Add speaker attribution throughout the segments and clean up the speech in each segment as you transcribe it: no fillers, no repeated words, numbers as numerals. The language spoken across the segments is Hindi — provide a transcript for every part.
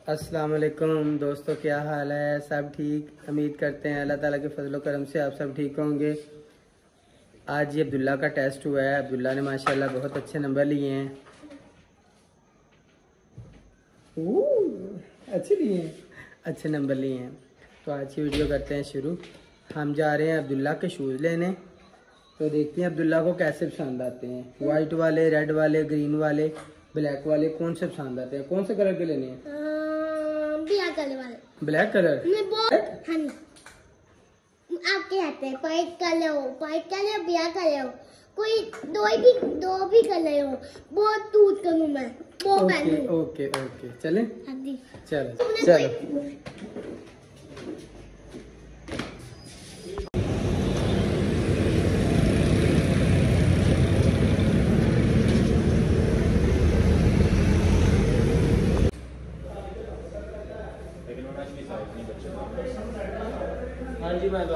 Speaker 1: अस्सलाम वालेकुम दोस्तों, क्या हाल है? सब ठीक? उम्मीद करते हैं अल्लाह ताला के फजल करम से आप सब ठीक होंगे। आज ये अब्दुल्ला का टेस्ट हुआ है। अब्दुल्ला ने माशाल्लाह बहुत अच्छे नंबर लिए हैं। अच्छे लिए हैं, अच्छे नंबर लिए हैं। तो आज की वीडियो करते हैं शुरू। हम जा रहे हैं अब्दुल्ला के शूज़ लेने। तो देखते हैं अब्दुल्ला को कैसे पसंद आते हैं। वाइट वाले, रेड वाले, ग्रीन वाले, ब्लैक वाले, कौन से पसंद आते हैं? कौन से कलर के लेने हैं?
Speaker 2: ब्लैक कलर वाले।
Speaker 1: Black colour?
Speaker 2: हाँ, आपके हाथ में व्हाइट कलर हो, व्हाइट कलर, ब्लैक कलर हो, कोई दो भी कलर हो, बहुत दूध करूँ मैं वो
Speaker 1: ओके ओके ओके, चले चलो चलो। हाँ जी, मैं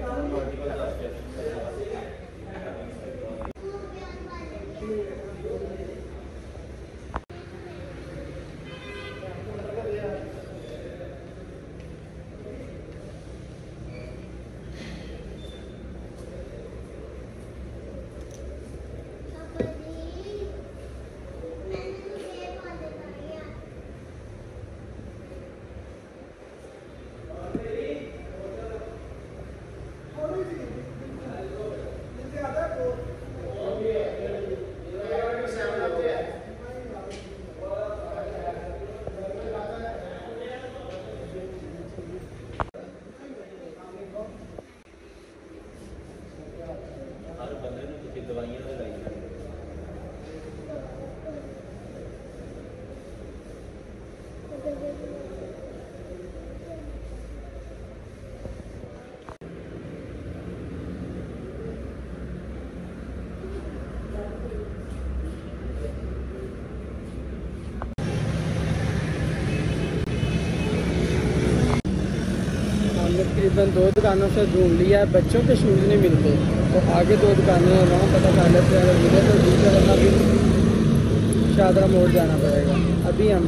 Speaker 1: तकरीबन 2 दुकानों से ढूंढ लिया है। बच्चों के शूज़ नहीं मिलते तो आगे 2 दुकानें हैं, वहाँ पता कर लेते हैं। अगर मिले तो दूसरा करना भी शादरा मोड़ जाना पड़ेगा। अभी हम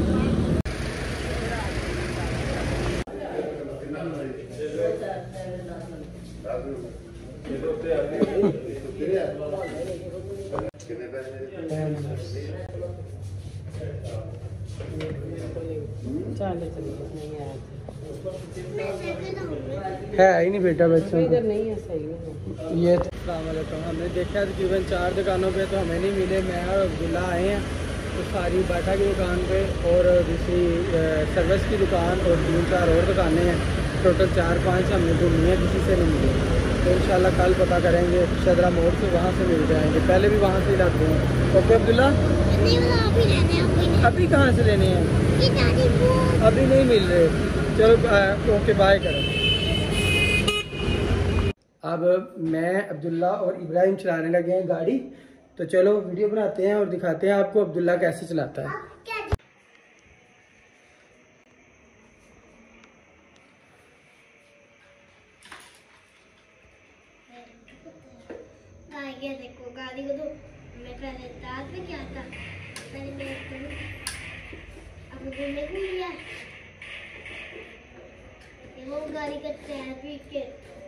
Speaker 1: है ही नहीं बेटा, बच्चों को नहीं है। सही ये हमने देखा तकरीबन 4 दुकानों पे तो हमें नहीं मिले। मैं और अब्दुल्ला आए हैं तो सारी बाटा की दुकान पे और दूसरी सर्विस की दुकान और 3-4 और दुकानें हैं। टोटल 4-5 हमने ढूंढी है, किसी से नहीं मिले। तो इंशाल्लाह कल पता करेंगे। शदरा मोड़ से वहाँ से मिल जाएंगे, पहले भी वहाँ से ही लाते हैं। ओके अब्दुल्ला, अभी कहाँ से लेने हैं? अभी नहीं मिल रहे। चलो ओके, बाय करो। अब मैं, अब्दुल्ला और इब्राहिम चलाने लगे हैं गाड़ी। तो चलो वीडियो बनाते हैं और दिखाते हैं आपको अब्दुल्ला कैसे चलाता है।
Speaker 2: देखो गाड़ी को तो मैं पहले दांत में क्या था, पहले मैं अब घूमने को लिया वो गाड़ी का टायर भी के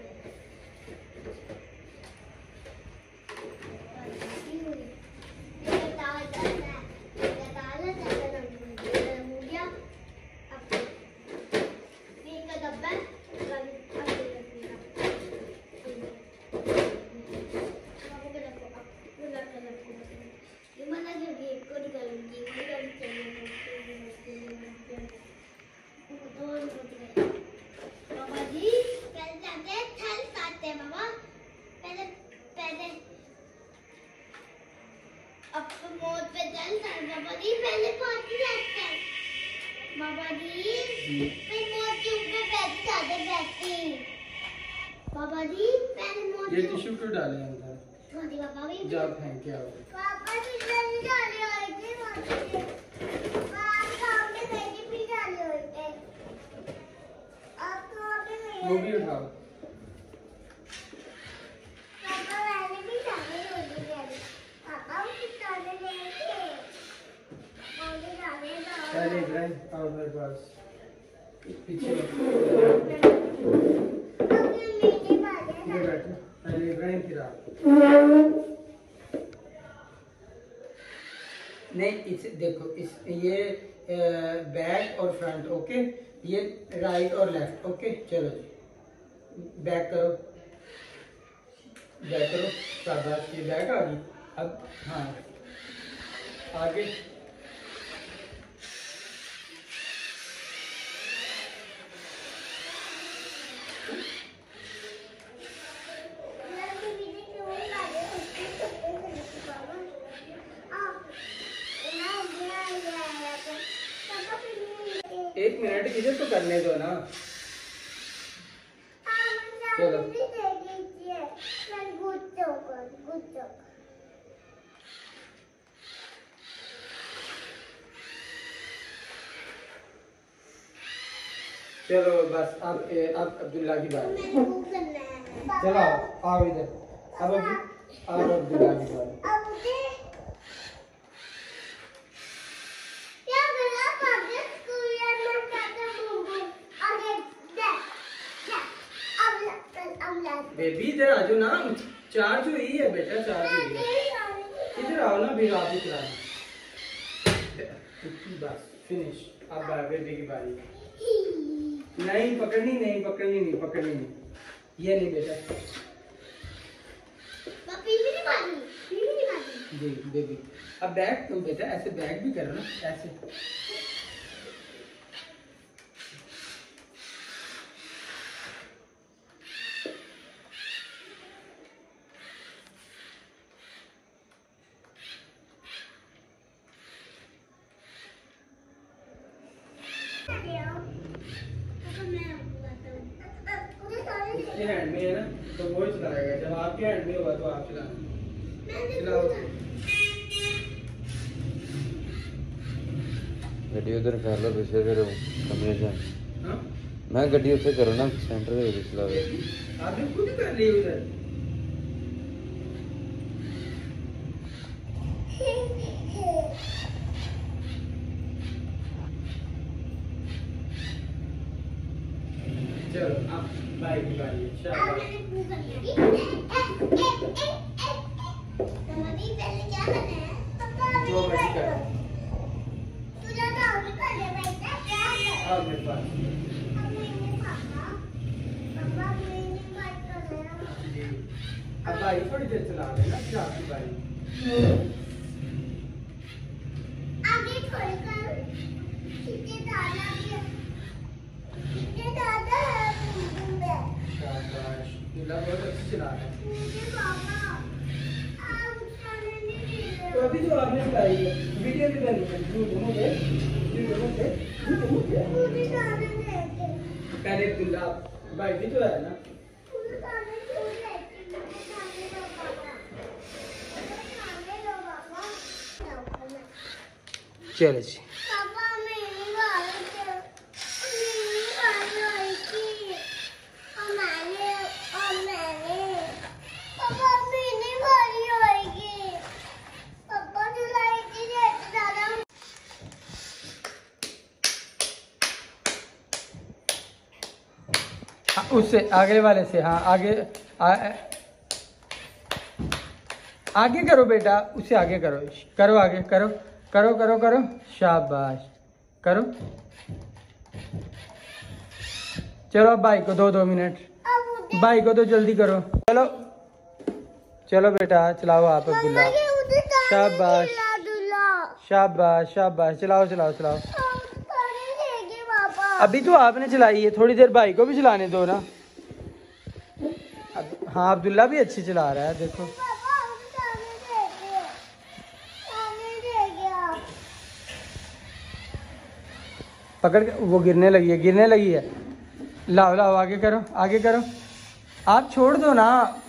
Speaker 2: बाबा जी
Speaker 1: ये टिश्यू क्यों डाले अंदर? जा फेंक के आओ।
Speaker 2: पापा जी जल्दी डाले आए थे
Speaker 1: वो भी उठाओ। पहले इब्राहिम आओ मेरे पास। पीछे इब्राहिम की राह नहीं, इसे देखो, इस ये बैक और फ्रंट, ओके, ये राइट और लेफ्ट, ओके। चलो जी, बैक करो, बैक करो, शाबाश, ये बैक आ गई। अब हाँ, आगे एक मिनट इधर तो करने दो ना। चलो चलो बस, अब अब्दुल्ला की बात। चलो आओ इधर, अब अब्दुल्ला की बात। बेबी इधर आ जाओ ना, चार्ज हुई है बेटा, चार्ज हुई है। इधर आओ ना, भी आप ही चलाना। बस फिनिश। अब बेबी की बारी। नहीं पकड़नी नहीं, पकड़नी नहीं, पकड़नी नहीं, ये नहीं बेटा। जी बेबी, अब बैग तुम बेटा ऐसे बैग भी करो ना, ऐसे। हैंड में है ना, तो वो ही चलाएगा। जब आपके हैंड में होगा तो आप चलाना। चलाओ
Speaker 3: गड्डी उधर कर लो, पीछे फिर कमरे जा।
Speaker 1: हाँ,
Speaker 3: मैं गड्डी उसे करो ना, सेंटर में चला दो।
Speaker 1: आपने खुद कर ली उधर। चलो अब बाइक की बारी है। शाबाश। जो मर्जी करो। अब मेरे पास जी, अब बाइक थोड़ी देर चला लेना, फिर आपकी बारी। शाबाश, दूल्हा बहुत अच्छी चला रहा है। तो अभी जो आपने चलाई है वीडियो भी बनी है, पहले दूल्हा बाइक भी तो है ना। चलो जी, उससे आगे वाले से, हाँ आगे आगे करो बेटा, उससे आगे करो, करो आगे, करो करो करो करो, शाबाश, करो। चलो अब भाई को दो 2 मिनट, भाई को तो जल्दी करो। चलो चलो बेटा चलाओ आप अब्दुल्ला। शाबाश शाबाश शाबाश, चलाओ चलाओ चलाओ। अभी तो आपने चलाई है, थोड़ी देर भाई को भी चलाने दो ना। हाँ अब्दुल्ला भी अच्छी चला रहा है, देखो। पकड़ के, वो गिरने लगी है, गिरने लगी है। लाओ लाओ, आगे करो, आगे करो। आप छोड़ दो ना।